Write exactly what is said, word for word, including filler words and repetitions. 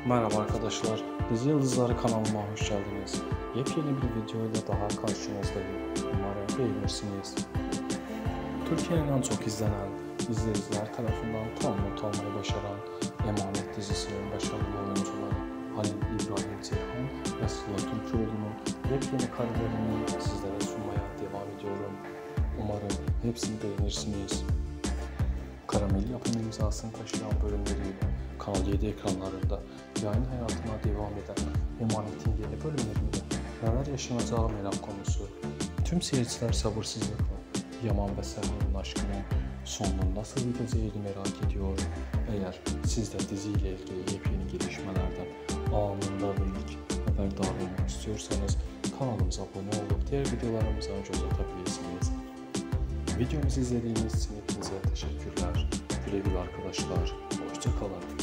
Merhaba arkadaşlar, Dizi Yıldızları kanalıma hoş geldiniz. Yepyeni bir videoyla daha karşınızdayım. Umarım beğenirsiniz. Türkiye'nin en çok izlenen, izleyiciler tarafından tam not almayı başaran Emanet dizisinin başarılı oyuncuları Halil İbrahim Ceyhan ve Sıla Türkoğlu'nun yepyeni karelerini sizlere sunmaya devam ediyorum. Umarım hepsini beğenirsiniz. Karamel yapım imzasını taşıyan bölümleriyle Kanal yedi ekranlarında yayın hayatına devam eden Emanet'in yeni bölümlerinde neler yaşanacağı merak konusu. Tüm seyirciler sabırsızlıkla Yaman ve Serhan'ın aşkının sonunun nasıl biteceğini merak ediyor. Eğer siz de diziyle ilgili yepyeni gelişmelerden anında ve ilk haberdar olmak istiyorsanız kanalımıza abone olup diğer videolarımıza göz atabilirsiniz. Videomuzu izlediğiniz için hepinize teşekkürler. Güle güle arkadaşlar. Hoşça kalın.